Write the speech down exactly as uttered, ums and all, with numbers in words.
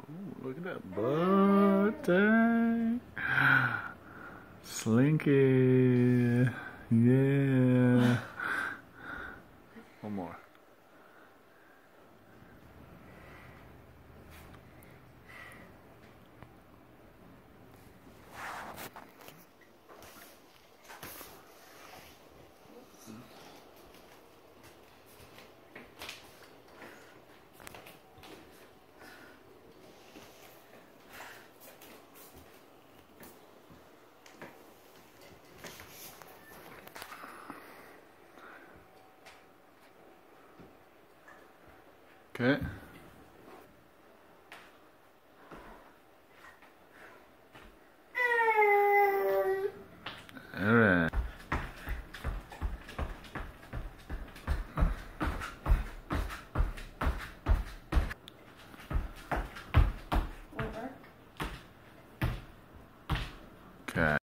Ooh, look at that butt, dang. Slinky, yeah. One more. Okay. All right. Okay.